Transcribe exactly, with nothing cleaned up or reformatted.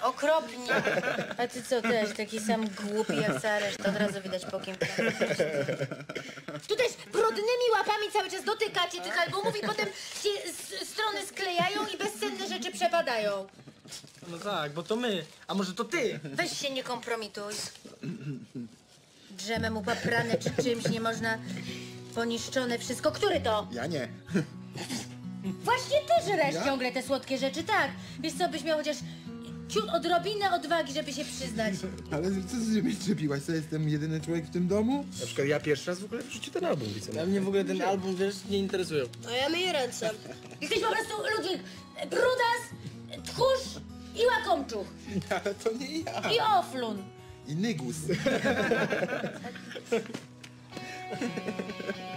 Okropnie. A ty co też, taki sam głupi jak cała reszta, od razu widać po kim. Tu też brudnymi łapami cały czas dotykacie tych albumów i potem się s- strony sklejają i bezcenne rzeczy przepadają. No tak, bo to my. A może to ty? Weź się nie kompromituj. Drzemem upaprane czy czymś, nie można... Poniszczone wszystko. Który to? Ja nie. Właśnie ty żresz Ja? ciągle te słodkie rzeczy, tak. Wiesz co, byś miał chociaż ciut odrobinę odwagi, żeby się przyznać. Ale co ty mnie czepiłaś? Co, jestem jedyny człowiek w tym domu? Na przykład ja pierwszy raz w ogóle w życiu ten album widzę. A mnie w ogóle ten album, wiesz, nie interesują. A ja myję ręce. Jesteś po prostu, Ludwik, brudas, tchórz i łakomczuch. Ale to nie ja. I oflun. I nygus.